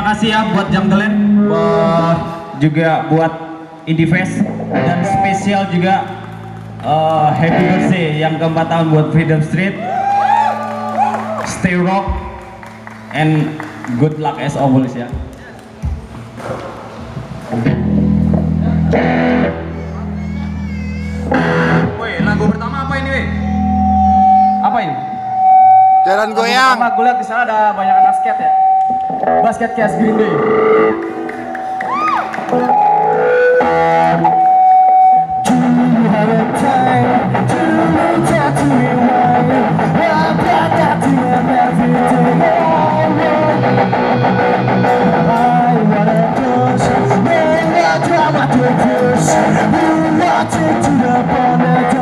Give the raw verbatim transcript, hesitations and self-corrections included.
kasih ya buat Jungleland, uh, juga buat Indifest, dan spesial juga uh, happy birthday yang keempat tahun buat Freedom Street. Stay rock and good luck as always ya. Woi, lagu pertama apa ini, weh? Apa ini? Jalan goyang. Pertama gue lihat di sana ada banyak anak skate ya. Basket Cast Green Day. I wanna push, we want it to the bottom.